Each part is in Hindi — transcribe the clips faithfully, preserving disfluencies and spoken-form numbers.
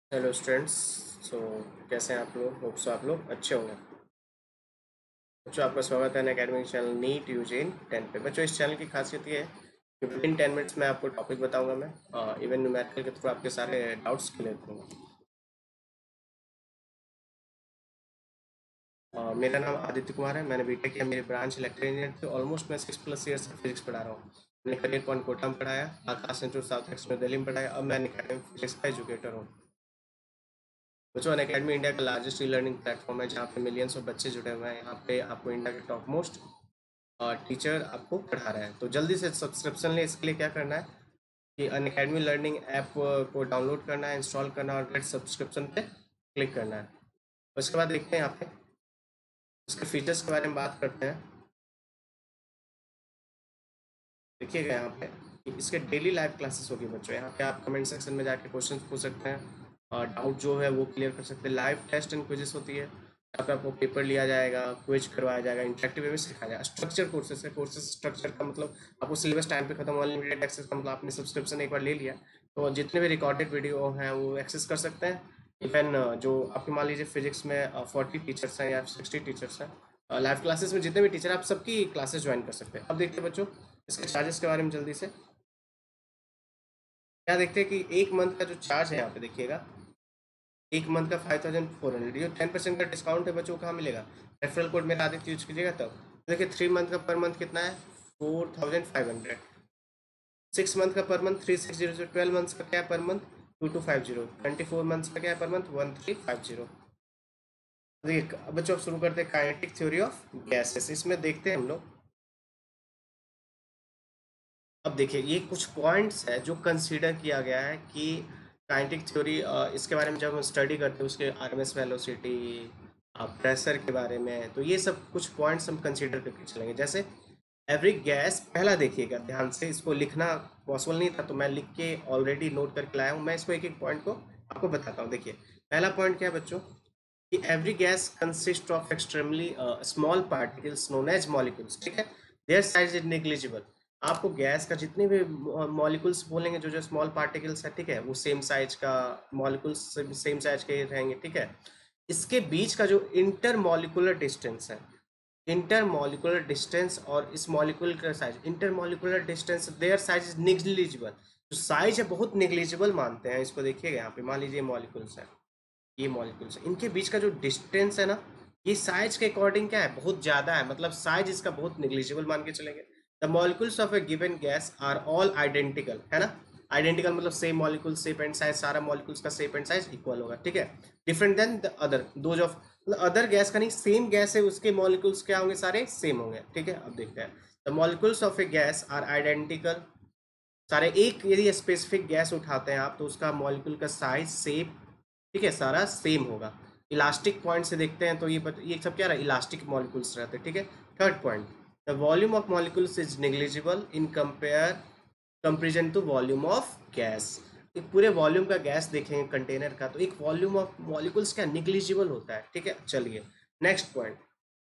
Hello students. सो कैसे हैं आप लोग? होप सो आप लोग अच्छे होंगे। बच्चों, आपका स्वागत है अकेडमिक चैनल नीट यूजीन टेन पे। बच्चों, इस चैनल की खासियत ये है कि विद इन टेन मिनट्स में आपको टॉपिक बताऊंगा। मैं इवन न्यूमेरिकल के थ्रू आपके सारे डाउट्स क्लियर करूँगा। अ, मेरा नाम आदित्य कुमार है। मैंने बीटेक किया, मेरी ब्रांच इलेक्ट्रिकल इंजीनियर थी। ऑलमोस्ट मैं सिक्स प्लस ईयर से फिजिक्स पढ़ा रहा हूँ। मैंने करियर पॉइंट कोटा में पढ़ाया, आकाश इंस्टीट्यूट साउथ एक्स में दिल्ली में पढ़ाया। अब मैं अकेडमिक फिजिक्स का एजुकेटर हूँ। बच्चों, अनअकैडमी इंडिया का लार्जेस्ट ई लर्निंग प्लेटफॉर्म है, जहाँ पे मिलियंस ऑफ बच्चे जुड़े हुए हैं। यहाँ पे आपको इंडिया के टॉप मोस्ट टीचर आपको पढ़ा रहे हैं। तो जल्दी से सब्सक्रिप्शन लें। इसके लिए क्या करना है कि अनअकैडमी लर्निंग ऐप को डाउनलोड करना है, इंस्टॉल करना है और गेट सब्सक्रिप्शन पे क्लिक करना है। उसके बाद देखते हैं यहाँ पे इसके फीचर्स के बारे में बात करते हैं। देखिएगा यहाँ पे कि इसके डेली लाइव क्लासेस होगी बच्चों। यहाँ पे आप कमेंट सेक्शन में जाके क्वेश्चन पूछ सकते हैं और डाउट जो है वो क्लियर कर सकते हैं। लाइव टेस्ट एंड क्विजेस होती है। यहाँ पे आपको पेपर लिया जाएगा, क्विज करवाया जाएगा, इंटरेक्टिव वे में सिखाया जाएगा। स्ट्रक्चर कोर्सेस है। कोर्सेज स्ट्रक्चर का मतलब आपको सिलेबस टाइम पे खत्म हुआ, अनलिमिटेड एक्सेस का मतलब आपने सब्सक्रिप्शन एक बार ले लिया तो जितने भी रिकॉर्डेड वीडियो हैं वो एक्सेस कर सकते हैं। इवन जो आपके मान लीजिए फिजिक्स में फोर्टी टीचर्स हैं या सिक्सटी टीचर्स हैं, लाइव क्लासेस में जितने भी टीचर आप सबकी क्लासेस ज्वाइन कर सकते हैं। अब देखते हैं बच्चों इसके चार्जेस के बारे में जल्दी से। क्या देखते हैं कि एक मंथ का जो चार्ज है यहाँ पे देखिएगा, एक मंथ का फाइव थाउजेंड फोर हंड्रेड। ये टेन परसेंट का डिस्काउंट है बच्चों। कहाँ मिलेगा? रेफरल कोड मेरा आदित्य यूज कीजिएगा तब। तो देखिए थ्री मंथ का पर मंथ कितना है? Four thousand five hundred. Six month का per month three six zero zero. Twelve months का क्या है per month? Two two five zero. Twenty four months का क्या है per month? One three five zero. देखिए अब बच्चों अब शुरू करते हैं काइनेटिक थ्योरी ऑफ गैसेस। इसमें देखते हैं हम लोग। अब देखिए ये कुछ पॉइंट्स है जो कंसीडर किया गया है कि काइनेटिक थ्योरी, इसके बारे में जब हम स्टडी करते हैं उसके आरएमएस वेलोसिटी, प्रेशर के बारे में, तो ये सब कुछ पॉइंट्स हम कंसीडर करके चलेंगे। जैसे एवरी गैस, पहला देखिएगा ध्यान से, इसको लिखना पॉसिबल नहीं था तो मैं लिख के ऑलरेडी नोट करके लाया हूँ। मैं इसको एक एक पॉइंट को आपको बताता हूँ। देखिए पहला पॉइंट क्या है बच्चों कि every gas consist of extremely small particles known as molecules. ठीक है, देयर साइज इज नेग्लिजिबल। आपको गैस का जितने भी मॉलिक्यूल्स बोलेंगे, जो जो स्मॉल पार्टिकल्स है, ठीक है, वो सेम साइज का मॉलिक्यूल्स सेम साइज के रहेंगे। ठीक है, इसके बीच का जो इंटर मॉलिकुलर डिस्टेंस है, इंटर मॉलिकुलर डिस्टेंस और इस मॉलिक्यूल का size, inter molecular distance their size is negligible. जो साइज है बहुत निग्लिजिबल मानते हैं इसको। देखिएगा यहाँ पे मान लीजिए मॉलिक्यूल्स है, ये मॉलिक्यूल्स है, इनके बीच का जो डिस्टेंस है ना, ये साइज के अकॉर्डिंग क्या है, बहुत ज्यादा है। मतलब साइज इसका बहुत निग्लिजिबल मान के चलेंगे। The molecules of a given gas are all identical, है ना। आइडेंटिकल मतलब same molecule same and size, सारा मॉलिक्यूल्स का सेम एंड साइज इक्वल होगा। ठीक है, different than the other, two of मतलब अदर गैस का नहीं, सेम गैस है उसके मॉलिक्यूल्स क्या होंगे, सारे सेम होंगे। ठीक है, अब देखते हैं। The molecules of a gas are identical, सारे एक, यदि स्पेसिफिक गैस उठाते हैं आप तो उसका मॉलिक्यूल का साइज सेम, ठीक है, सारा सेम होगा। इलास्टिक पॉइंट से देखते हैं तो ये बत, ये सब क्या रहा, इलास्टिक मॉलिक्यूल्स रहते हैं। ठीक है, third point, the volume of molecules is negligible in compare comparison to volume of gas. एक पूरे वॉल्यूम का गैस देखेंगे कंटेनर का तो एक वॉल्यूम ऑफ मॉलिक्यूल्स क्या निग्लिजिबल होता है। ठीक है, चलिए नेक्स्ट पॉइंट।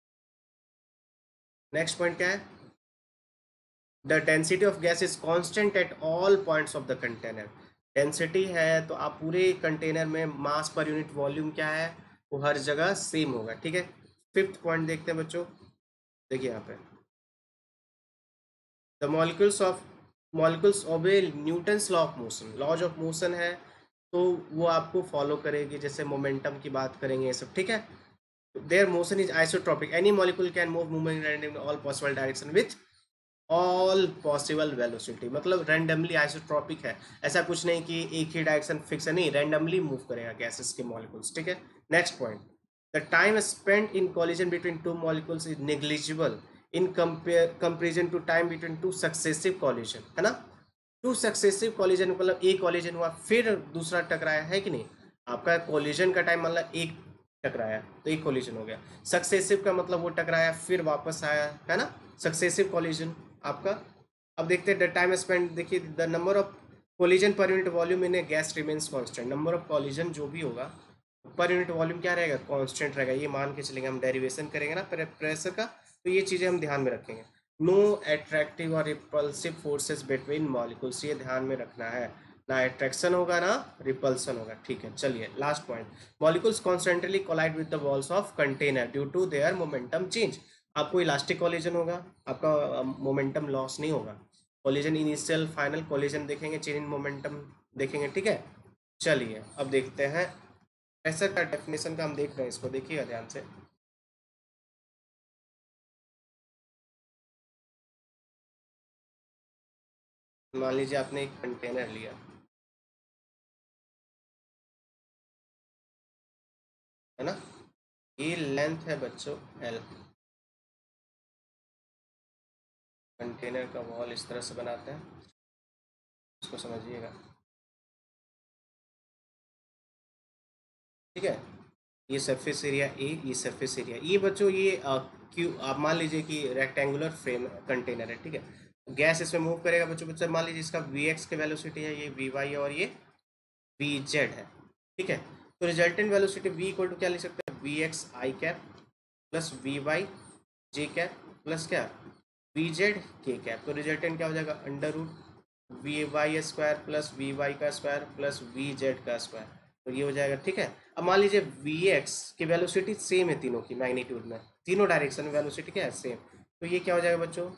नेक्स्ट पॉइंट क्या है? The density of gas is constant at all points of the container. Density है तो आप पूरे कंटेनर में मास पर यूनिट वॉल्यूम क्या है, वो हर जगह सेम होगा। ठीक है, फिफ्थ पॉइंट देखते हैं बच्चों। देखिए यहाँ पे the molecules of molecules obey Newton's law of motion. Laws of motion है तो वो आपको फॉलो करेगी, जैसे मोमेंटम की बात करेंगे ये सब। ठीक है, their motion is isotropic, any molecule can move moving in all possible direction with all possible velocity. मतलब रैंडमली आइसोट्रॉपिक है, ऐसा कुछ नहीं कि एक ही डायरेक्शन फिक्स है, नहीं, रैंडमली मूव करेगा गैसेस के मॉलिक्यूल्स। ठीक है, next point, the time spent in collision between two molecules is negligible in compare comparison to time between two successive collision, है ना। टू सक्सेसिव कॉलिजन मतलब एक कॉलिजन हुआ फिर दूसरा टकराया, है कि नहीं। आपका कॉलिजन का टाइम मतलब एक टकराया तो एक कॉलिजन हो गया। सक्सेसिव का मतलब वो टकराया फिर वापस आया, है ना, सक्सेसिव कॉलिजन आपका। अब देखते हैं द टाइम स्पेंड। देखिए the number of collision per unit volume in a gas remains constant. Number of collision जो भी होगा पर यूनिट वॉल्यूम क्या रहेगा, कांस्टेंट रहेगा। ये मान के चलेंगे, हम डेरिवेशन करेंगे ना प्रेशर का, तो ये चीज़ें हम ध्यान में रखेंगे। नो एट्रैक्टिव और रिपल्सिव फोर्सेस बिटवीन मॉलिक्यूल्स, ये ध्यान में रखना है। ना अट्रैक्शन होगा ना रिपल्सन होगा। ठीक है, चलिए last point, molecules constantly collide with the walls of container due to their momentum change. आपको इलास्टिक कोलिजन होगा, आपका मोमेंटम लॉस नहीं होगा। कोलिजन इनिशियल फाइनल कोलिजन देखेंगे, चेंज इन मोमेंटम देखेंगे। ठीक है, चलिए अब देखते हैं प्रेशर का डेफिनेशन का, हम देख रहे हैं इसको, देखिएगा ध्यान से। मान लीजिए आपने एक कंटेनर लिया है ना, ये लेंथ है बच्चों एल, कंटेनर का वॉल इस तरह से बनाते हैं, इसको समझिएगा। ठीक है, ये सरफेस एरिया ए, ये सरफेस एरिया, ये बच्चों ये क्यू, आप मान लीजिए कि रेक्टेंगुलर फ्रेम कंटेनर है। ठीक है, गैस इसमें मूव करेगा बच्चों बच्चों मान लीजिए इसका वी एक्स की वेलोसिटी है, ये वी वाई और ये वी जेड है। ठीक है, तो resultant velocity v equal to क्या लिख सकते हैं, v x i cap plus v y j cap plus क्या वी जेड के कैप। तो रिजल्टेंट क्या हो जाएगा, under root v y square plus v y का स्क्वायर प्लस वी जेड का स्क्वायर। तो ये हो जाएगा। ठीक है, अब मान लीजिए वी एक्स की वेलोसिटी सेम है तीनों की मैग्नीट्यूड में, तीनों डायरेक्शन में वेलोसिटी क्या है सेम। तो ये क्या हो जाएगा बच्चों,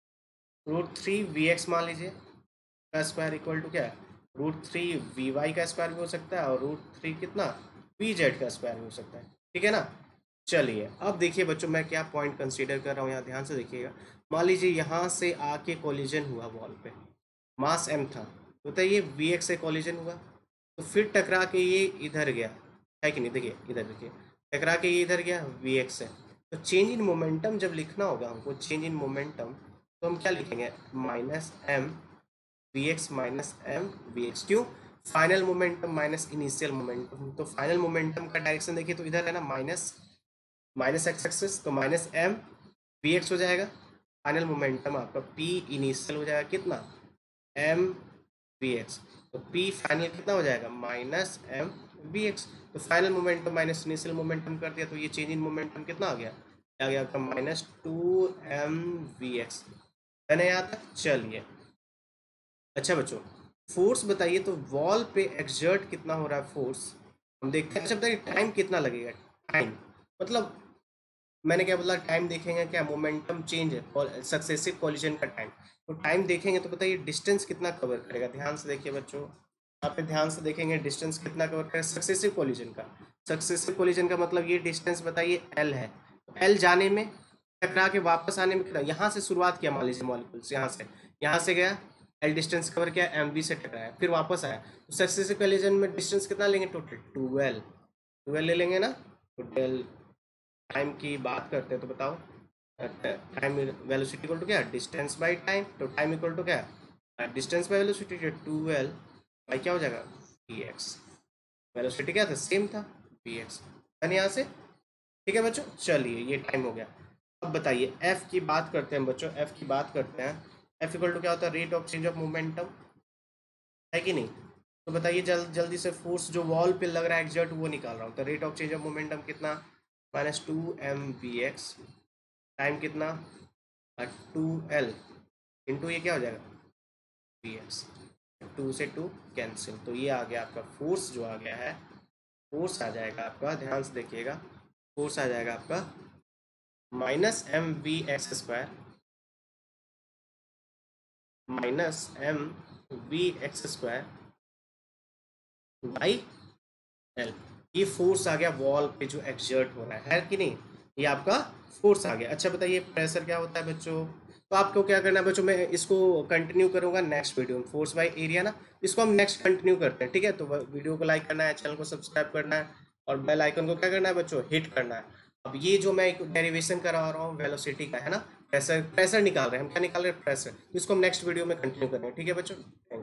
रूट थ्री वी एक्स मान लीजिए का स्क्वायर इक्वल टू क्या है, रूट थ्री वी वाई का स्क्वायर भी हो सकता है और रूट थ्री कितना वी जेड का स्क्वायर भी हो सकता है। ठीक है ना, चलिए अब देखिए बच्चों मैं क्या पॉइंट कंसीडर कर रहा हूँ, यहाँ ध्यान से देखिएगा। मान लीजिए यहाँ से आके कोलिजन हुआ वॉल पे, मास एम था, तो बताइए वी एक्स से कोलिजन हुआ, तो फिर टकरा के ये इधर गया है कि नहीं, देखिए इधर देखिए, टकरा के ये इधर गया वी एक्स से। तो चेंज इन मोमेंटम जब लिखना होगा हमको, चेंज इन मोमेंटम, तो हम क्या लिखेंगे, minus m v x minus m v x. क्यों, final momentum minus initial momentum, तो फाइनल मोमेंटम का डायरेक्शन देखिए तो इधर है ना, माइनस माइनस एक्स एक्सेस, तो माइनस एम वी एक्स हो जाएगा। फाइनल मोमेंटम आपका पी इनिशियल हो जाएगा कितना, एम वी एक्स, तो पी फाइनल कितना हो जाएगा, माइनस एम वी एक्स। तो final momentum minus initial momentum कर दिया, तो ये चेंज इन मोमेंटम कितना आ गया, आ गया आपका minus two m v x. है ना यहाँ तक, चलिए। अच्छा बच्चों, फोर्स बताइए, तो वॉल पे एक्सर्ट कितना हो रहा है फोर्स, हम देखते हैं। अच्छा बताइए टाइम कितना लगेगा, टाइम मतलब मैंने क्या बोला, टाइम देखेंगे क्या, मोमेंटम चेंज है सक्सेसिव कॉलिजन का टाइम, तो टाइम देखेंगे तो बताइए डिस्टेंस कितना कवर करेगा। ध्यान से देखिए बच्चों, आप ध्यान से देखेंगे डिस्टेंस कितना कवर करेगा सक्सेसिव कॉलिजन का। सक्सेसिव कॉलिजन का मतलब ये डिस्टेंस बताइए एल है, एल जाने में, टकरा के वापस आने में कितना, यहाँ से शुरुआत किया मान लीजिए मॉलिक्यूल्स, यहाँ से यहाँ से गया, एल डिस्टेंस कवर किया, एम वी से टकराया, फिर वापस आया, तो सक्सेसिव कॉलिजन में डिस्टेंस कितना लेंगे टोटल, ट्वेल्व ट्वेल्व ले लेंगे ना। तो डेल टाइम की बात करते हैं तो बताओ, टाइम वेलोसिटी इक्वल टू क्या, डिस्टेंस बाय टाइम, तो टाइम इक्वल टू क्या, distance by velocity, twelve by क्या हो जाएगा वी एक्स, वेलोसिटी क्या था सेम था वी एक्स, है यहाँ से। ठीक है बच्चों, चलिए ये टाइम हो गया। अब बताइए एफ की बात करते हैं बच्चों, एफ की बात करते हैं, एफ इक्वल टू क्या होता है, rate of change of momentum, है कि नहीं। तो बताइए जल्द जल्दी से, फोर्स जो वॉल पे लग रहा है एक्सर्ट वो निकाल रहा हूँ, तो rate of change of momentum कितना, minus two m v x, time कितना टू एल इंटू ये क्या हो जाएगा वी एक्स, टू से टू कैंसिल, तो ये आ गया आपका फोर्स, जो आ गया है फोर्स आ जाएगा आपका, ध्यान से देखिएगा, फोर्स आ जाएगा आपका minus m v x square minus m v x square by l. ये फोर्स आ गया वॉल पे जो एक्सर्ट हो रहा है, है कि नहीं, ये आपका फोर्स आ गया। अच्छा बताइए प्रेशर क्या होता है बच्चों, तो आपको क्या करना है बच्चों, मैं इसको कंटिन्यू करूंगा नेक्स्ट वीडियो में, फोर्स बाय एरिया ना, इसको हम नेक्स्ट कंटिन्यू करते हैं। ठीक है, तो वीडियो को लाइक करना है, चैनल को सब्सक्राइब करना है और बेल आइकन को क्या करना है बच्चों, हिट करना है। अब ये जो मैं एक डेरिवेशन करा रहा हूँ वेलोसिटी का, है ना, प्रेशर प्रेशर निकाल रहे हैं हम, क्या निकाल रहे हैं प्रेशर, तो इसको हम नेक्स्ट वीडियो में कंटिन्यू कर रहे हैं। ठीक है बच्चों।